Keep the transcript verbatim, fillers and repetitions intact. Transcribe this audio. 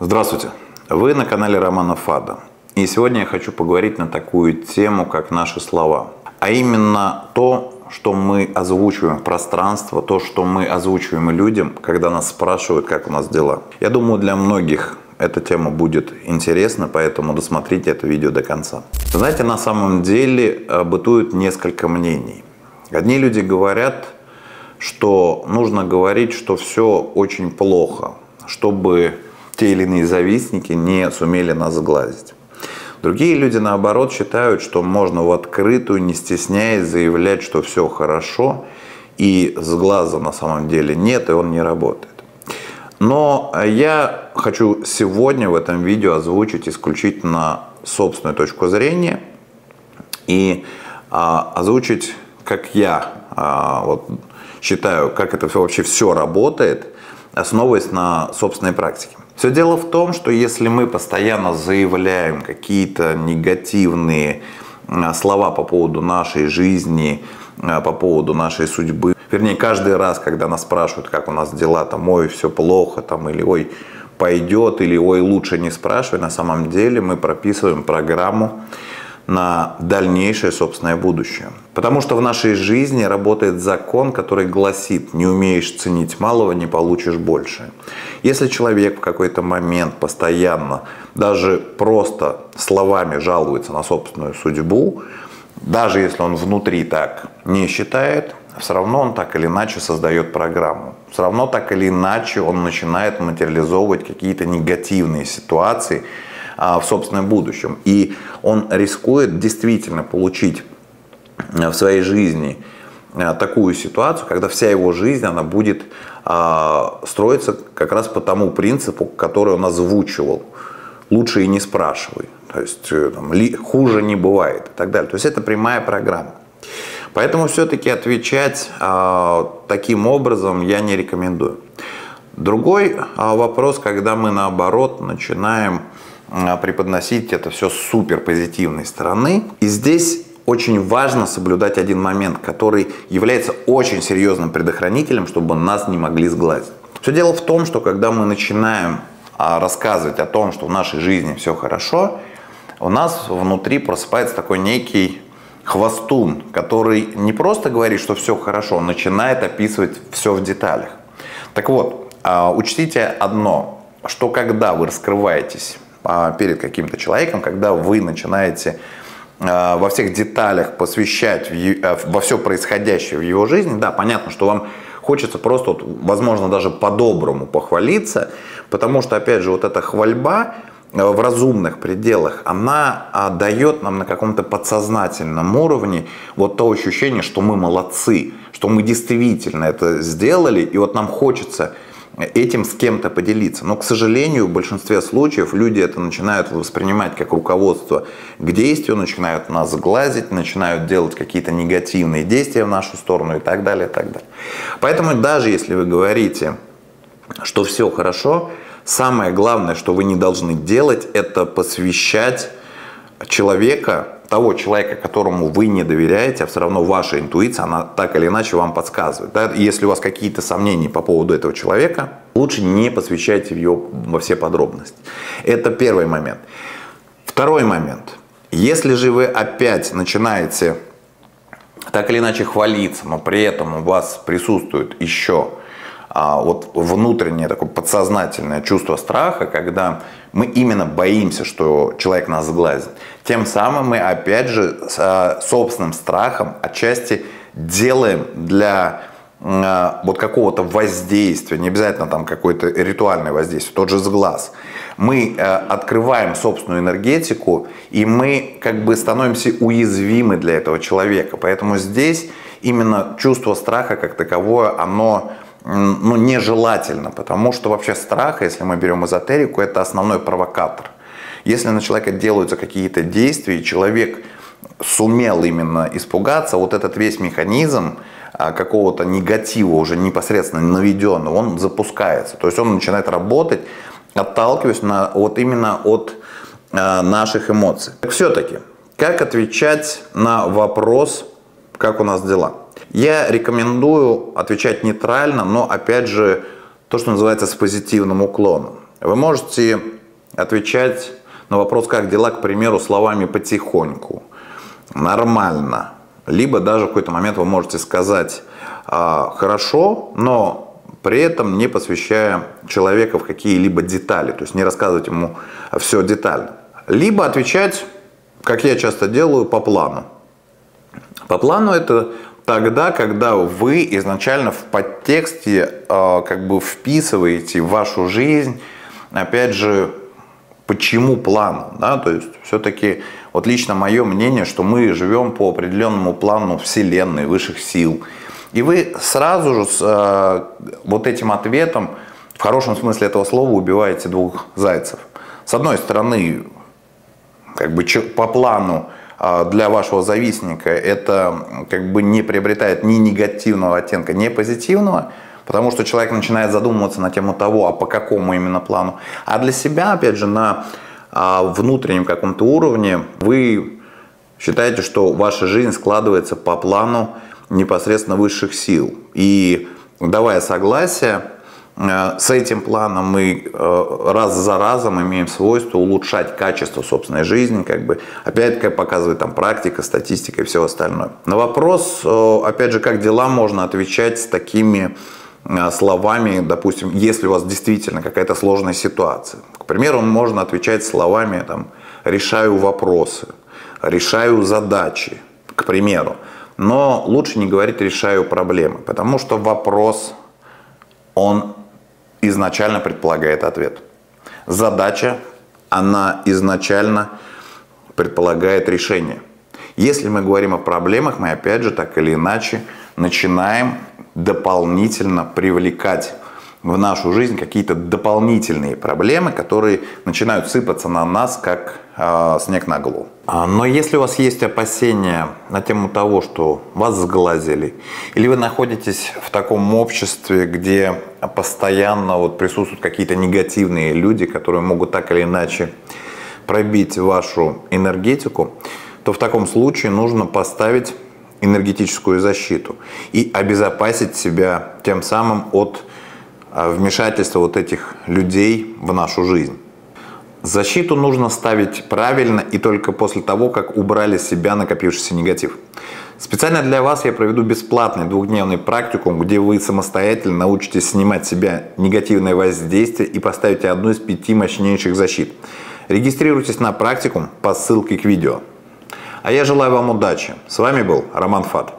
Здравствуйте! Вы на канале Романа Фада. И сегодня я хочу поговорить на такую тему, как наши слова. А именно то, что мы озвучиваем в пространство, то, что мы озвучиваем людям, когда нас спрашивают, как у нас дела. Я думаю, для многих эта тема будет интересна, поэтому досмотрите это видео до конца. Знаете, на самом деле бытует несколько мнений. Одни люди говорят, что нужно говорить, что все очень плохо, чтобы те или иные завистники не сумели нас сглазить. Другие люди, наоборот, считают, что можно в открытую, не стесняясь, заявлять, что все хорошо, и сглаза на самом деле нет, и он не работает. Но я хочу сегодня в этом видео озвучить исключительно собственную точку зрения и а, озвучить, как я а, вот, считаю, как это вообще все работает, основываясь на собственной практике. Все дело в том, что если мы постоянно заявляем какие-то негативные слова по поводу нашей жизни, по поводу нашей судьбы, вернее, каждый раз, когда нас спрашивают, как у нас дела, там, ой, все плохо, там, или ой, пойдет, или ой, лучше не спрашивай, на самом деле мы прописываем программу на дальнейшее собственное будущее. Потому что в нашей жизни работает закон, который гласит: не умеешь ценить малого, не получишь больше. Если человек в какой-то момент постоянно, даже просто словами жалуется на собственную судьбу, даже если он внутри так не считает, все равно он так или иначе создает программу. Все равно так или иначе он начинает материализовывать какие-то негативные ситуации в собственном будущем. И он рискует действительно получить в своей жизни такую ситуацию, когда вся его жизнь она будет строиться как раз по тому принципу, который он озвучивал. Лучше и не спрашивай. То есть там, хуже не бывает и так далее. То есть это прямая программа. Поэтому все-таки отвечать таким образом я не рекомендую. Другой вопрос, когда мы наоборот начинаем преподносить это все с супер позитивной стороны. И здесь очень важно соблюдать один момент, который является очень серьезным предохранителем, чтобы нас не могли сглазить. Все дело в том, что когда мы начинаем рассказывать о том, что в нашей жизни все хорошо, у нас внутри просыпается такой некий хвостун, который не просто говорит, что все хорошо, он начинает описывать все в деталях. Так вот, учтите одно, что когда вы раскрываетесь перед каким-то человеком, когда вы начинаете э, во всех деталях посвящать в, э, во все происходящее в его жизни, да, понятно, что вам хочется просто, вот, возможно, даже по-доброму похвалиться, потому что, опять же, вот эта хвальба э, в разумных пределах, она э, дает нам на каком-то подсознательном уровне вот то ощущение, что мы молодцы, что мы действительно это сделали, и вот нам хочется этим с кем-то поделиться. Но, к сожалению, в большинстве случаев люди это начинают воспринимать как руководство к действию, начинают нас сглазить, начинают делать какие-то негативные действия в нашу сторону и так далее, и так далее. Поэтому даже если вы говорите, что все хорошо, самое главное, что вы не должны делать, это посвящать человека, того человека, которому вы не доверяете, а все равно ваша интуиция, она так или иначе вам подсказывает. Да? Если у вас какие-то сомнения по поводу этого человека, лучше не посвящайте его во все подробности. Это первый момент. Второй момент. Если же вы опять начинаете так или иначе хвалиться, но при этом у вас присутствует еще а, вот внутреннее такое подсознательное чувство страха, когда мы именно боимся, что человек нас сглазит, тем самым мы опять же с собственным страхом отчасти делаем для э, вот какого-то воздействия, не обязательно там какое-то ритуальное воздействие, тот же сглаз. Мы э, открываем собственную энергетику, и мы как бы становимся уязвимы для этого человека. Поэтому здесь именно чувство страха как таковое, оно ну, нежелательно, потому что вообще страх, если мы берем эзотерику, это основной провокатор. Если на человека делаются какие-то действия, и человек сумел именно испугаться, вот этот весь механизм какого-то негатива уже непосредственно наведенного, он запускается. То есть он начинает работать, отталкиваясь на, вот именно от э, наших эмоций. Так все-таки, как отвечать на вопрос, как у нас дела? Я рекомендую отвечать нейтрально, но опять же, то, что называется с позитивным уклоном. Вы можете отвечать на вопрос «как дела?», к примеру, словами «потихоньку», «нормально». Либо даже в какой-то момент вы можете сказать «хорошо», но при этом не посвящая человека в какие-либо детали, то есть не рассказывать ему все детально. Либо отвечать, как я часто делаю, по плану. По плану это тогда, когда вы изначально в подтексте э, как бы вписываете в вашу жизнь, опять же, почему плану, да, то есть все-таки вот лично мое мнение, что мы живем по определенному плану Вселенной, высших сил. И вы сразу же с э, вот этим ответом, в хорошем смысле этого слова, убиваете двух зайцев. С одной стороны, как бы по плану для вашего завистника это как бы не приобретает ни негативного оттенка, ни позитивного, потому что человек начинает задумываться на тему того, а по какому именно плану. А для себя, опять же, на внутреннем каком-то уровне вы считаете, что ваша жизнь складывается по плану непосредственно высших сил. И давая согласие, с этим планом мы раз за разом имеем свойство улучшать качество собственной жизни, как бы, опять, как показывает там практика, статистика и все остальное. На вопрос, опять же, как дела, можно отвечать с такими словами, допустим, если у вас действительно какая-то сложная ситуация. К примеру, можно отвечать словами там, «решаю вопросы», «решаю задачи», к примеру. Но лучше не говорить «решаю проблемы», потому что вопрос, он изначально предполагает ответ. Задача, она изначально предполагает решение. Если мы говорим о проблемах, мы опять же так или иначе начинаем дополнительно привлекать в нашу жизнь какие-то дополнительные проблемы, которые начинают сыпаться на нас, как э, снег на голову. Но если у вас есть опасения на тему того, что вас сглазили, или вы находитесь в таком обществе, где постоянно вот присутствуют какие-то негативные люди, которые могут так или иначе пробить вашу энергетику, то в таком случае нужно поставить энергетическую защиту и обезопасить себя тем самым от вмешательства вот этих людей в нашу жизнь. Защиту нужно ставить правильно и только после того, как убрали с себя накопившийся негатив. Специально для вас я проведу бесплатный двухдневный практикум, где вы самостоятельно научитесь снимать с себя негативное воздействие и поставите одну из пяти мощнейших защит. Регистрируйтесь на практикум по ссылке к видео. А я желаю вам удачи. С вами был Роман Фат.